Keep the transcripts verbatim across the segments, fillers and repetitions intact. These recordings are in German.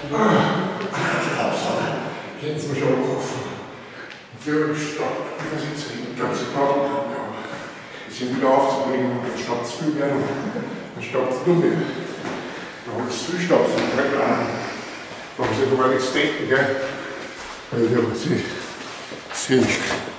Kennen Sie mich schon getroffen? Für Stopp, was jetzt ich glaube, Sie brauchen kann, ja. Sie sind wieder aufzubringen und dann stoppt es viel mehr. Dann stoppt es nur mehr. Dann holt es viel Stopp, so direkt an. Warum Sie darüber nichts denken, gell? Weil ich aber Sie, Sie nicht.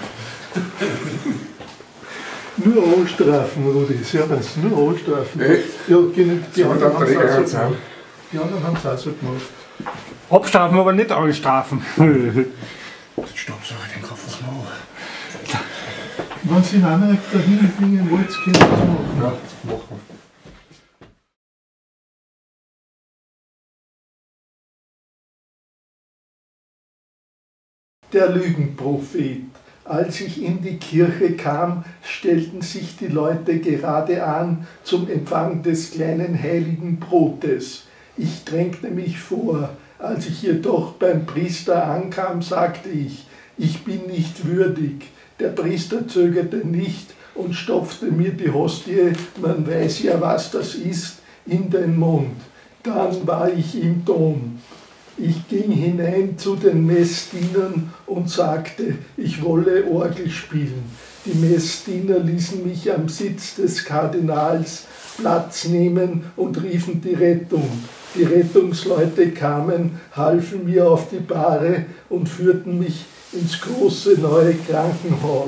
Nur Ohrstrafen, Rudi, servus, nur Ohrstrafen. Echt? Ja, die, die anderen haben es so auch so gemacht. Die anderen haben es auch so gemacht. Abstrafen, aber nicht alle strafen. Stopp, so, den Kopf was machen. Wenn Sie einer dahin bringen wollt, können Sie das machen. Ja, das machen wir. Der Lügenprophet. Als ich in die Kirche kam, stellten sich die Leute gerade an zum Empfang des kleinen heiligen Brotes. Ich drängte mich vor. Als ich jedoch beim Priester ankam, sagte ich, ich bin nicht würdig. Der Priester zögerte nicht und stopfte mir die Hostie, man weiß ja, was das ist, in den Mund. Dann war ich im Dom. Ich ging hinein zu den Messdienern und sagte, ich wolle Orgel spielen. Die Messdiener ließen mich am Sitz des Kardinals Platz nehmen und riefen die Rettung. Die Rettungsleute kamen, halfen mir auf die Bahre und führten mich ins große neue Krankenhaus.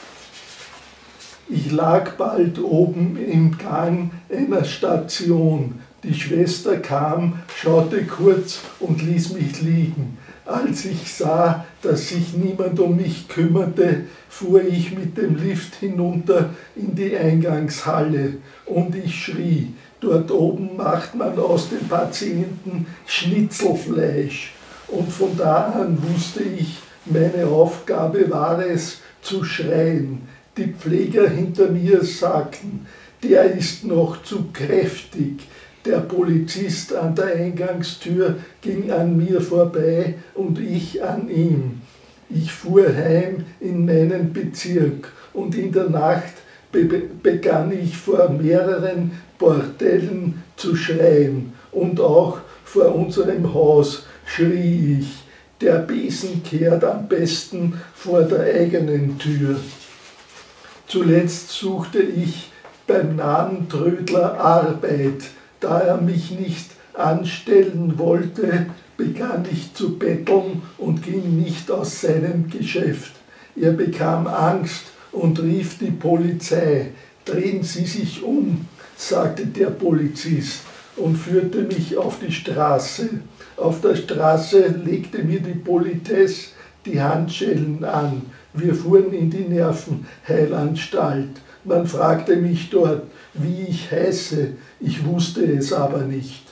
Ich lag bald oben im Gang einer Station. Die Schwester kam, schaute kurz und ließ mich liegen. Als ich sah, dass sich niemand um mich kümmerte, fuhr ich mit dem Lift hinunter in die Eingangshalle und ich schrie. Dort oben macht man aus den Patienten Schnitzelfleisch. Und von da an wusste ich, meine Aufgabe war es, zu schreien. Die Pfleger hinter mir sagten, der ist noch zu kräftig. Der Polizist an der Eingangstür ging an mir vorbei und ich an ihm. Ich fuhr heim in meinen Bezirk und in der Nacht be begann ich vor mehreren Bordellen zu schreien und auch vor unserem Haus schrie ich, der Besen kehrt am besten vor der eigenen Tür. Zuletzt suchte ich beim Nadentrödler Arbeit. Da er mich nicht anstellen wollte, begann ich zu betteln und ging nicht aus seinem Geschäft. Er bekam Angst und rief die Polizei. Drehen Sie sich um, sagte der Polizist und führte mich auf die Straße. Auf der Straße legte mir die Politesse die Handschellen an. Wir fuhren in die Nervenheilanstalt. Man fragte mich dort, wie ich heiße. Ich wusste es aber nicht.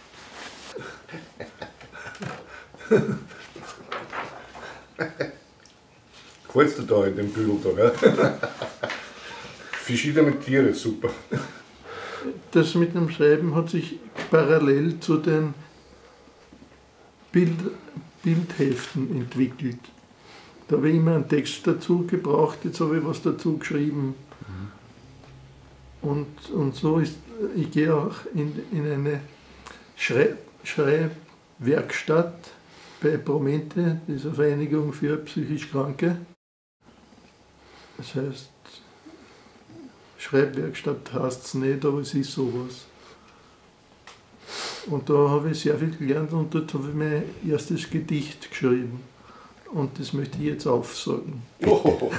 Gefällt's dir da in dem Büdel da, gell? Verschiedene Tiere, super. Das mit dem Schreiben hat sich parallel zu den Bild, Bildheften entwickelt. Da habe ich immer einen Text dazu gebraucht, jetzt habe ich was dazu geschrieben. Und, und so ist, ich gehe auch in, in eine Schrei, Schreibwerkstatt bei Promente, dieser Vereinigung für psychisch Kranke. Das heißt, Schreibwerkstatt heißt es nicht, aber es ist sowas. Und da habe ich sehr viel gelernt und dort habe ich mein erstes Gedicht geschrieben. Und das möchte ich jetzt aufsagen. Oh.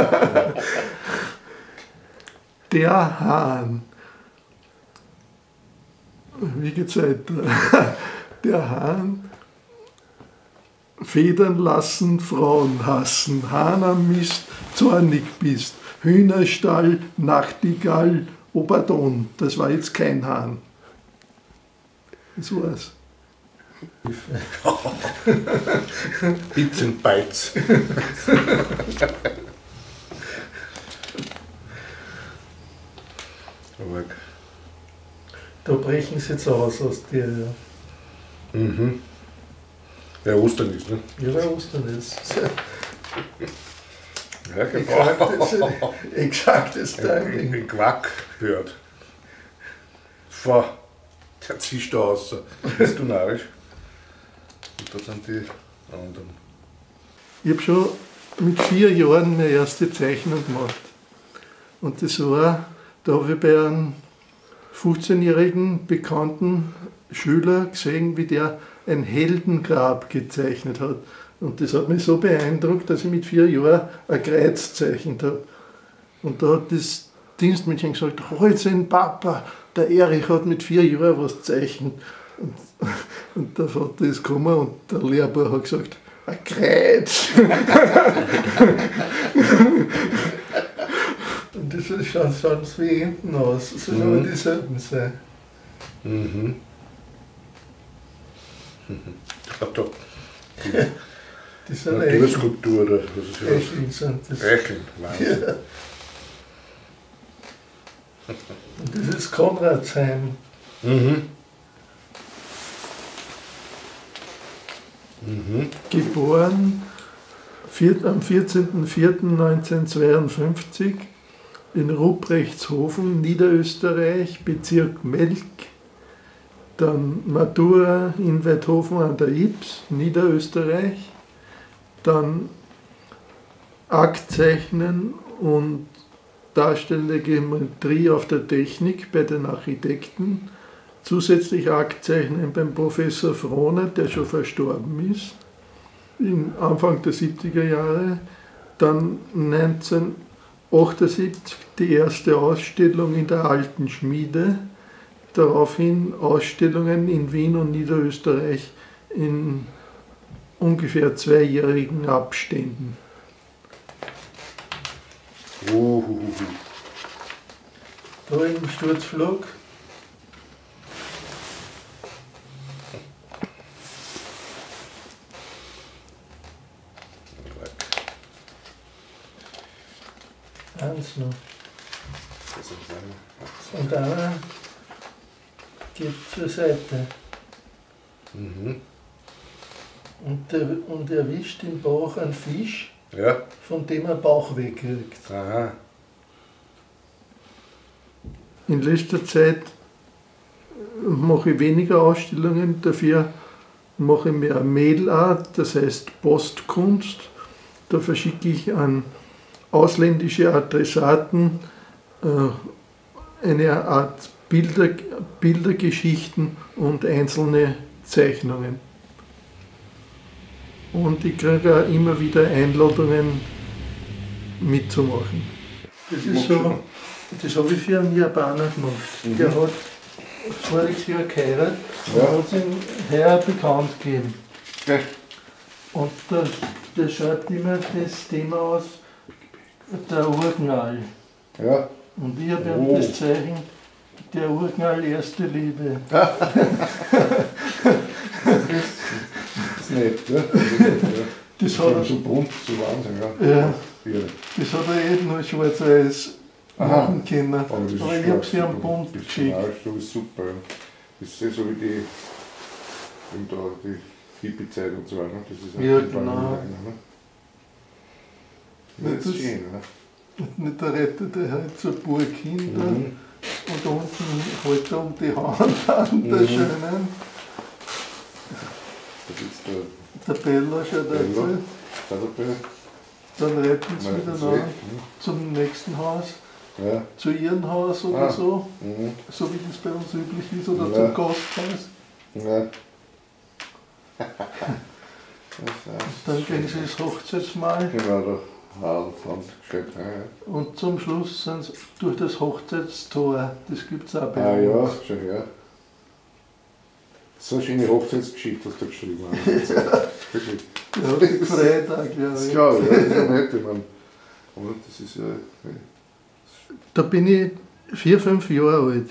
Der Hahn. Wie geht's weiter? Der Hahn. Federn lassen, Frauen hassen. Hahn am Mist, zornig bist. Hühnerstall, Nachtigall, oh pardon, das war jetzt kein Hahn. Das war's. Bits and Bytes. Da brechen sie jetzt aus aus dir. Ja. Mhm. Ja, Ostern ist, ne? Ja, der Ostern ist. Ja, genau. Exaktes Timing. Den Quack hört. Vor, der zischt da raus. Bist du narrisch? Und da sind die anderen. Ich habe schon mit vier Jahren meine erste Zeichnung gemacht. Und das war, da habe ich bei einem fünfzehnjährigen bekannten Schüler gesehen, wie der ein Heldengrab gezeichnet hat. Und das hat mich so beeindruckt, dass ich mit vier Jahren ein Kreuz gezeichnet habe. Und da hat das Dienstmädchen gesagt, halt den Papa, der Erich hat mit vier Jahren was gezeichnet. Und, und der Vater ist gekommen und der Lehrer hat gesagt, ein Kreuz. Und das schaut sonst wie hinten aus, das sollen aber dieselben sein. Mhm. Ich glaube doch. Die sind Naturskulptur oder was ist das? Eicheln sind das. Eicheln, Wahnsinn. Ja. Und das ist Konradsheim. Mhm. Mhm. Geboren vier, am vierzehnten vierten neunzehnhundertzweiundfünfzig in Rupreichtshofen, Niederösterreich, Bezirk Melk. Dann Matura in Weidhofen an der Ybbs, Niederösterreich. Dann Aktzeichnen und darstellende Geometrie auf der Technik bei den Architekten. Zusätzlich Aktzeichnen beim Professor Frohner, der schon verstorben ist, im Anfang der siebziger Jahre. Dann neunzehnhundertachtundsiebzig die erste Ausstellung in der Alten Schmiede. Daraufhin Ausstellungen in Wien und Niederösterreich in ungefähr zweijährigen Abständen. Uhuhu. Da im Sturzflug eins noch. Und einer geht zur Seite. Mhm. Und, der, und erwischt im Bauch einen Fisch, Ja. von dem er Bauch wegkriegt. Aha. In letzter Zeit mache ich weniger Ausstellungen, dafür mache ich mehr Mailart, das heißt Postkunst. Da verschicke ich an ausländische Adressaten äh, eine Art Bilder, Bildergeschichten und einzelne Zeichnungen. Und ich kriege auch immer wieder Einladungen mitzumachen. Das ist so, das habe ich für einen Japaner gemacht. Mhm. Der hat voriges Jahr geheiratet und Ja. hat es ihm heuer bekannt gegeben. Okay. Und da, da schaut immer das Thema aus, der Urknall. Ja. Und ich habe Oh. ihm das Zeichen, der Urknall erste Liebe. Das ist nett, ja. Das Das hat, war so bunt, so Wahnsinn, ja. ja, Ja. das hat er eh nur schwarz-weiß Aha. machen können. Aber das ist Aber ich stark, habe sie am super. Bund Das geschickt. Tonal, so ist super. Ja. Das ist eh so wie die, eben da, die Hippie-Zeit und so weiter. Ne? Das ist auch Ja, die Bäume genau. rein, ne? Ja, das Das- ist schön, ne? Und nicht der rettet er halt zur Burg hin da. Mhm. Und unten hält er um die Hand an, der Mhm. Schönen. Das ist der Der Bella schaut Bella. dazu. Zauberbär. Dann reiten sie Mal miteinander weg, zum nächsten Haus, ne? Ja. zu ihrem Haus oder Ah. so, Mhm. so wie das bei uns üblich ist, oder Ja. zum Gasthaus. Ja. Das heißt, Dann gehen sie ins Hochzeitsmahl genau, da haben sie gescheit. Ja, ja. und zum Schluss sind sie durch das Hochzeitstor. Das gibt es auch bei Ah ja, uns. schon her. So eine schöne Hochzeitsgeschichte hast du geschrieben. Wirklich. Ja, Freitag, glaube Das ist ich. klar, ja, das ist ja nett, ich meine. Aber das ist ja. Da bin ich vier, fünf Jahre alt.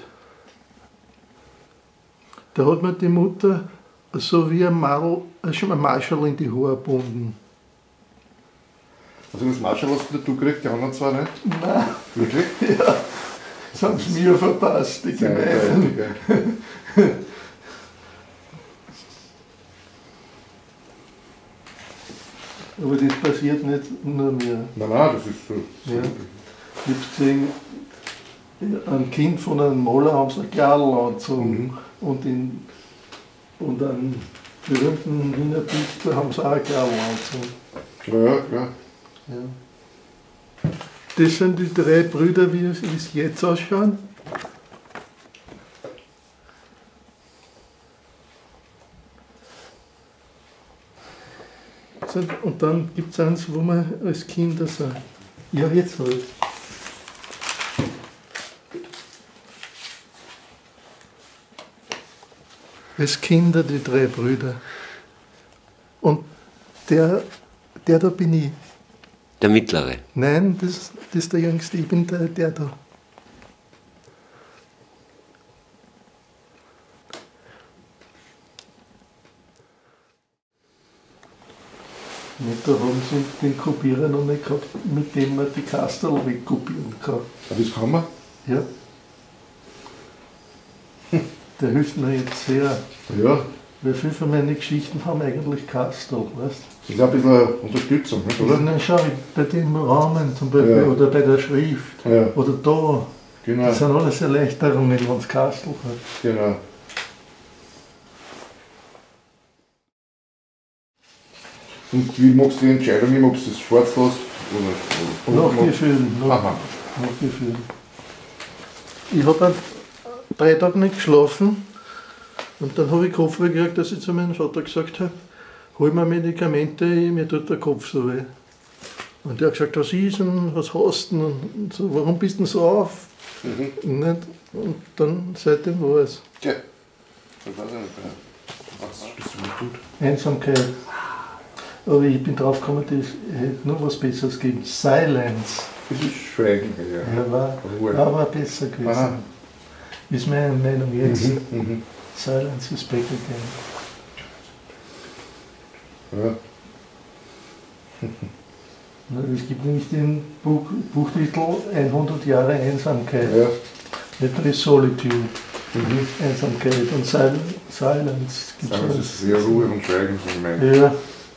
Da hat mir die Mutter so wie ein Madel, ein Marschall in die Haare gebunden. Also das Marschall hast du gekriegt, die anderen zwei nicht? Nein, Wirklich? ja, das haben sie mir verpasst, die Sehr Gemeinen. eindeutig, ja. Aber das passiert nicht nur mir. Nein, nein, das ist so. so Ja. Ich habe gesehen, ein Kind von einem Maler haben sie ein Kleidl angezogen Mhm. und, in, und einen berühmten Wiener Dichter haben sie auch eine Klauanzug. Ja, ja, klar. Ja. Das sind die drei Brüder, wie es jetzt ausschauen. Und dann gibt es eins, wo wir als Kinder sind. Ja, jetzt halt. Als Kinder die drei Brüder. Und der, der da bin ich. Der Mittlere. Nein, das, das ist der Jüngste, ich bin der, der da. Da haben sie den Kopierer noch nicht gehabt, mit dem man die Kastel wegkopieren kann. Ja, das kann man. Ja. Der hilft mir jetzt sehr. Ja. Weil viele von meinen Geschichten haben eigentlich Kastel, weißt du? Das ist ein bisschen Unterstützung, nicht, oder? Dann schau ich bei dem Rahmen zum Beispiel, Ja. oder bei der Schrift, Ja. oder da. Genau. Das sind alles Erleichterungen, wenn es Kastel hat. Genau. Und wie machst du die Entscheidung, wie machst du das schwarz lässt? Oder, oder Nachgefühlen, nach, Aha. nachgefühlen. Ich habe drei Tage nicht geschlafen und dann habe ich Kopfweh gekriegt, dass ich zu meinem Vater gesagt habe, hol mir Medikamente, mir tut der Kopf so weh. Und der hat gesagt, was ist denn, was hast du denn? Und so, warum bist du denn so auf? Mhm. Nicht? Und dann seitdem war es. Ja. Ich weiß nicht mehr. Was ist das so gut? Einsamkeit. Aber ich bin drauf gekommen, das hätte nur was Besseres gegeben. Silence. Das ist Schweigen, ja. Ja, war, Ruhe. war aber besser gewesen. Aha. Ist meine Meinung jetzt. Mhm. Mhm. Silence is back again. Ja. Es gibt nämlich den Buch, Buchtitel hundert Jahre Einsamkeit. Ja. Nicht nur Solitude, Mhm. Einsamkeit und Sil Silence. Gibt's Das alles. ist sehr Ruhe und Schweigen von meinem. Ja.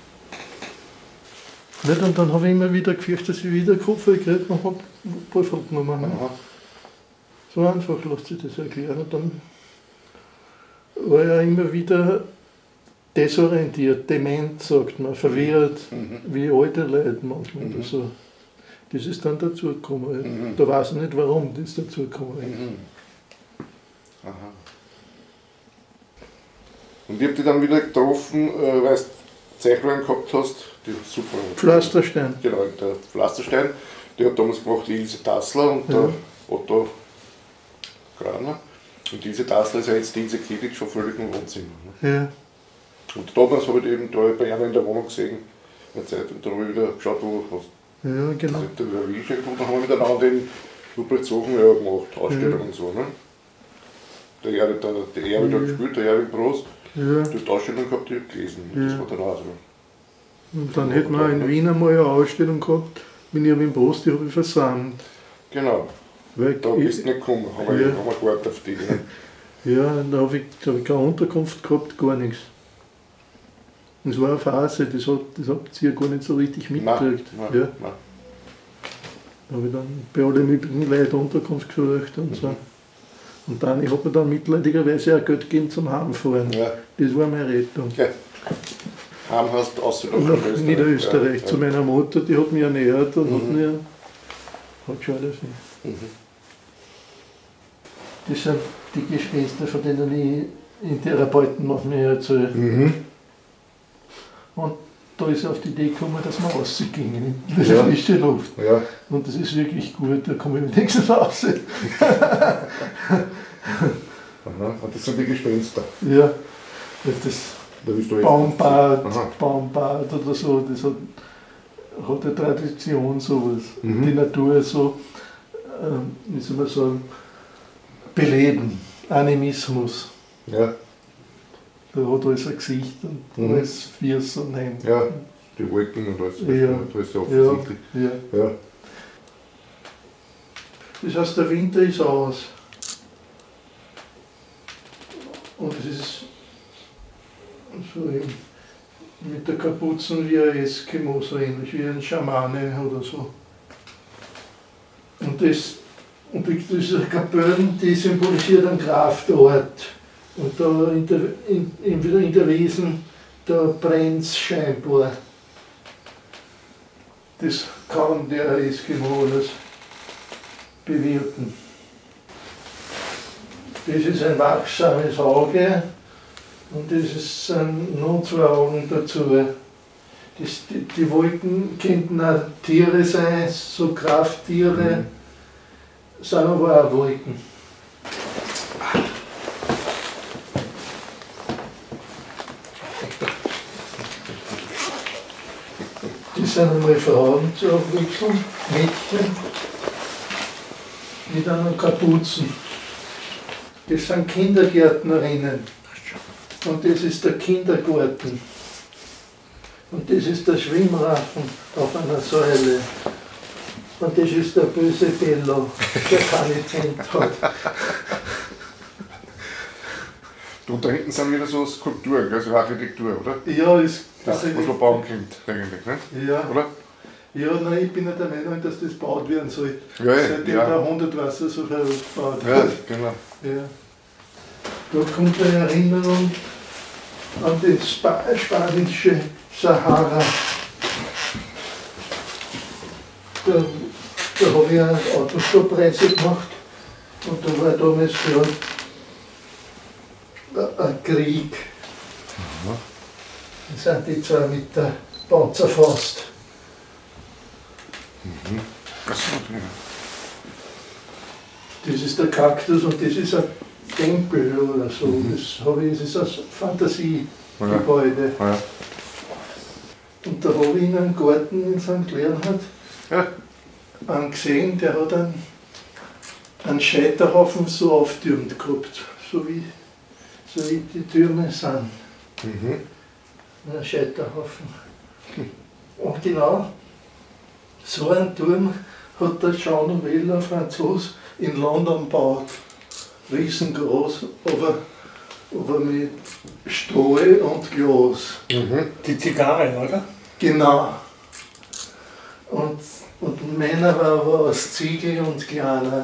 Nicht, und dann habe ich immer wieder gefürchtet, dass ich wieder Kopfweh kriege und habe ein paar Fragen genommen. Aha. So einfach lässt sich das erklären. Und dann war er immer wieder desorientiert, dement, sagt man, verwirrt, Mhm. wie alte Leute manchmal Mhm. oder so. Das ist dann dazugekommen. Mhm. Da weiß ich nicht, warum das dazugekommen ist. Mhm. Aha. Und ich habe dich dann wieder getroffen, äh, weil du Zeichnungen gehabt hast, die super. Pflasterstein. Genau, der Pflasterstein, der hat damals gemacht die Ilse Dassler und Ja. der Otto Graner. Und diese Dassler ist ja jetzt die Ilse Kedic schon völlig im Wohnzimmer. Ne? Ja. Und damals habe ich die eben da bei einer in der Wohnung gesehen, in der Zeit, und da habe ich wieder geschaut, wo hast Ja, du genau. das wie geschickt, und dann haben wir miteinander den Lubrizogen ja gemacht, Ausstellungen Ja. und so. Ne? Der Erwin, der, der Erwin hat Ja. gespielt, der Erwin Bros, Ja. du hast Ausstellung gehabt, die ich hab gelesen. Und Ja. das war dann auch so. Und dann hätten wir in Wien einmal eine Ausstellung gehabt, mit Irwin Prost, die habe ich versammelt. Genau, Weil da ich, bist du nicht gekommen, haben wir, Ja. haben wir gewartet auf dich. Ne? ja, da habe ich, da hab ich keine Unterkunft gehabt, gar nichts. Das war eine Phase, das hat, das hat sie ja gar nicht so richtig mitgekriegt. Nein, Ja. nein. Da habe ich dann bei allen möglichen Leuten Unterkunft gesucht und so. Und dann, ich habe mir dann mitleidigerweise auch Geld gegeben zum Heimfahren. Ja. Das war meine Rettung. Ja. Heim hast du Ausstellung Und nach Niederösterreich ja. zu meiner Mutter, die hat mich ernährt und hat Mhm. mir hat schon alles nicht. Mhm. Das sind die Gespenster, von denen ich in Therapeuten auf mich erzähle. Mhm. Und da ist er auf die Idee gekommen, dass wir rausgingen in die Ja. frische Luft. Ja. Und das ist wirklich gut, da komme ich wenigstens raus. Aha. Und das sind die Gespenster. Ja, das Da bist du jetzt. Baumbad, Aha. Baumbad oder so, das hat, hat eine Tradition, sowas. Mhm. Die Natur so, ähm, wie soll man sagen, beleben, Animismus. Ja. Da hat alles ein Gesicht und Mhm. alles Fiers und Hände. Ja. Die Wolken und alles. Ja. Das ist ja Ja, offensichtlich. ja. Ja. Das heißt, der Winter ist aus. Und es ist so eben mit der Kapuzen wie ein Eskimo, so ähnlich wie ein Schamane oder so. Und das, und die, diese Kapellen, die symbolisiert einen Kraftort. Und da in der, in, entweder in der Wiesen da brennt es scheinbar. Das kann der Eskimo alles bewirken. Das ist ein wachsames Auge und das sind noch zwei Augen dazu. Das, die, die Wolken könnten auch Tiere sein, so Krafttiere, mhm. sind aber auch Wolken. Die sind einmal Frauen zur Abwechslung, Mädchen mit einer Kapuzen. Das sind Kindergärtnerinnen und das ist der Kindergarten. Und das ist der Schwimmraffen auf einer Säule. Und das ist der böse Bello, der keine Zent hat. Und da hinten sind wieder so Skulpturen, also Architektur, oder? Ja, ist, das, was man bauen könnte, eigentlich, ne? Ja. Oder? Ja, nein, ich bin ja der Meinung, dass das gebaut werden soll. Ja, seitdem ja. der Hundertwasser so verbaut Ja, genau. Ja. Da kommt eine Erinnerung an die Spa spanische Sahara. Da, da habe ich eine Autostoppreise gemacht und da war damals gerade ein Krieg. Da sind die zwei mit der Panzerfaust. Mhm. Das, das ist der Kaktus und das ist ein Tempel oder so. Mhm. Das, habe ich, das ist ein Fantasiegebäude. Ja. Ja. Und da habe ich in einem Garten in Sankt Leonhard ja. einen gesehen, der hat einen, einen Scheiterhaufen so auftürmt gehabt, so wie, so wie die Türme sind. Mhm. Ein Scheiterhaufen. Und genau so einen Turm hat der Jean Nouvel, ein Franzose, in London gebaut. Riesengroß, aber, aber mit Stahl und Glas. Mhm. Die Zigarre, oder? Genau. Und, und Männer war aber aus Ziegel und kleiner.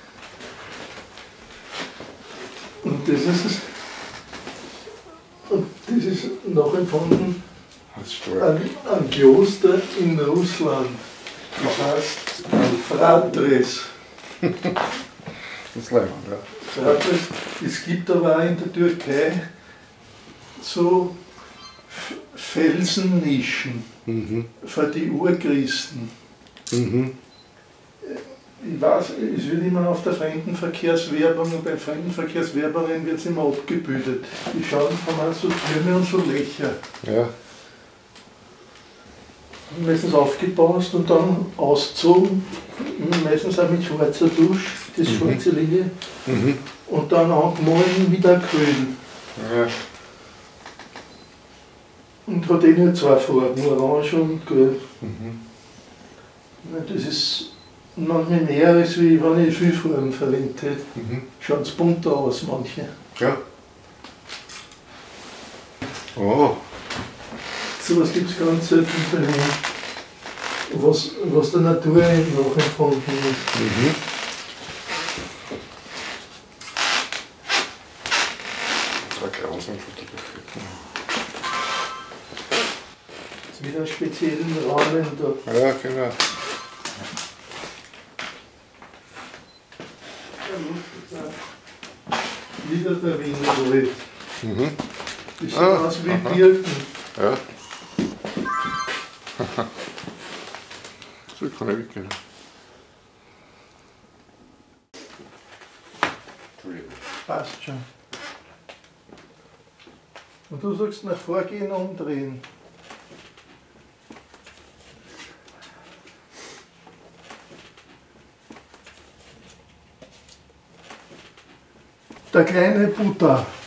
Und das ist, und das ist nachempfunden ein, ein Kloster in Russland. Das heißt Fratres. Das ist leibend, ja. Fratres. Es gibt aber auch in der Türkei so Felsennischen Mhm. für die Urchristen. Mhm. Ich weiß, es wird immer auf der Fremdenverkehrswerbung und bei Fremdenverkehrswerbungen wird es immer abgebildet. Die schauen von an so Türme und so Löcher. Ja. Meistens aufgepasst und dann ausgezogen, meistens auch mit schwarzer Tusch, das Mhm. schwarze Linie, Mhm. und dann angemalt mit Acryl. Ja. Und hat eh nur zwei Farben, orange und gelb. Mhm. Das ist manchmal mehr, als wie wenn ich viel Farben verwendet hätte. Mhm. Schaut es bunter aus, manche. Ja. Oh. So was gibt es ganz selten bei mir. Was, was der Natur eben nachempfunden ist. Mhm. Das war grausam fotografiert. Jetzt wieder einen speziellen Rahmen da. Ja, genau. Wieder der Wienerwald. Mhm. Das sieht Ah, aus wie aha. Birken. Ja. So kann ich weggehen. Passt schon. Und du sagst nach vorgehen, umdrehen. Der kleine Buddha.